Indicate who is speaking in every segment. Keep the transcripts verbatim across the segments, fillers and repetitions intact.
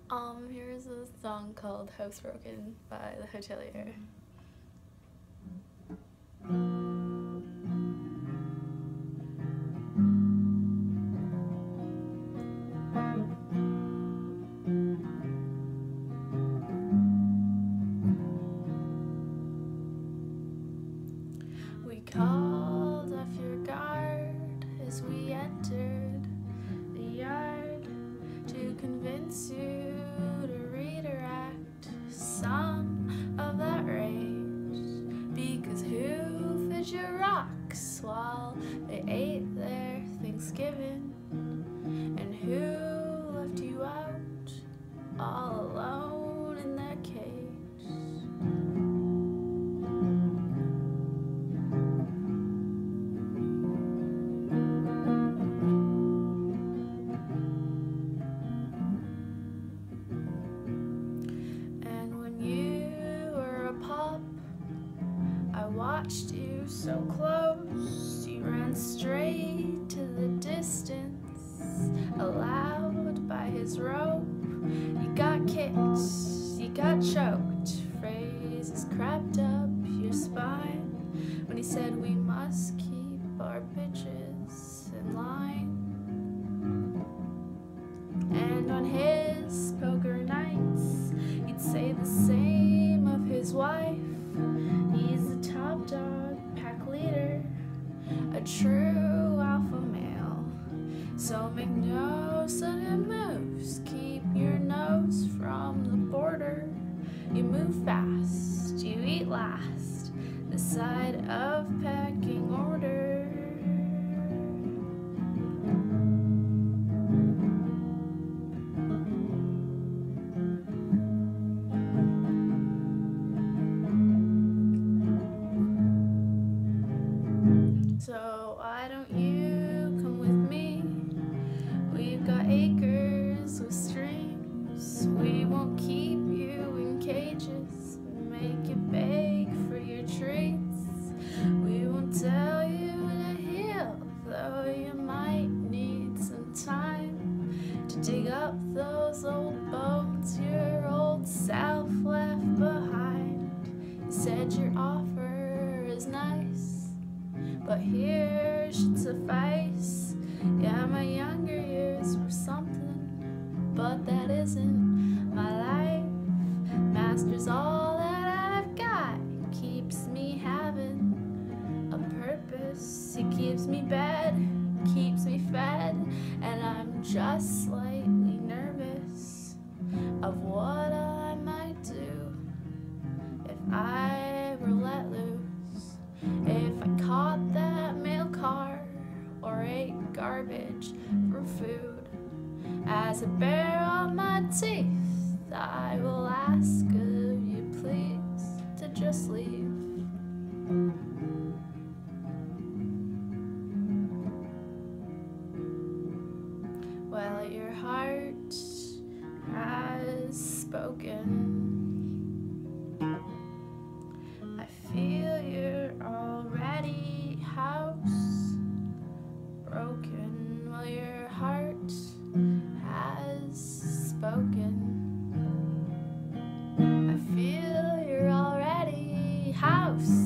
Speaker 1: Um, here's a song called Housebroken by the Hotelier. We called off your guard as we entered the yard to convince you to redirect some of that rage, because who fed your rocks while they ate their Thanksgiving, and who left you out all alone in that cage? I watched you so close, you ran straight to the distance, allowed by his rope. You got kicked, you got choked, phrases crept up your spine when he said we must keep our bitches in line. And on his poker nights, he'd say the same of his wife. He's the top dog, pack leader, a true alpha male. So make no sudden moves, keep your nose from the border. You move fast, you eat last, the side of pecking order. So why don't you come with me? We've got acres with streams. We won't keep you in cages, make you beg for your treats. We won't tell you to heal, though you might need some time to dig up those old bones your old self left behind. You said your offer is nice, but here should suffice. Yeah, my younger years were something, but that isn't my life. Master's all that I've got, keeps me having a purpose. It keeps me bed, keeps me fed, and I'm just slightly nervous of what I might do if I were let loose. If I caught that mail car or ate garbage for food, as I bare all my teeth, I will ask of you please to just leave. Well, your heart has spoken. I feel you're already house broken. Well, your heart has spoken. I feel you're already house.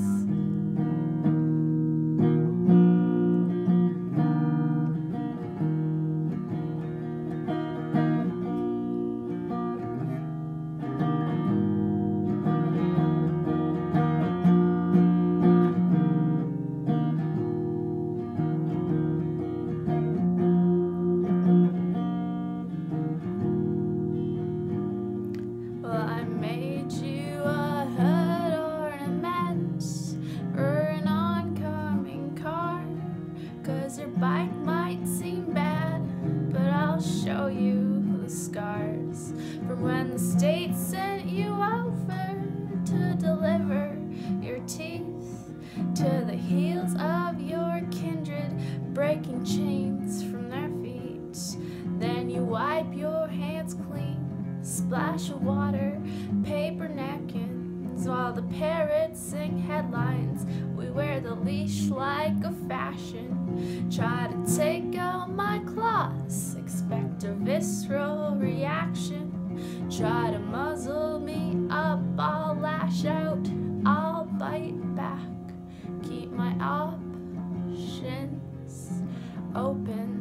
Speaker 1: Well, I made you a hood ornament for an oncoming car, 'cause your bike might seem bad, but I'll show you the scars from when the state sent you over to deliver your teeth to the heels of your kindred, breaking chains from their feet. Then you wipe your hands clean, splash of water, paper napkins, while the parrots sing headlines. We wear the leash like a fashion, try to take out my claws, expect a visceral reaction. try to muzzle me up, I'll lash out, I'll bite back. Keep my options open.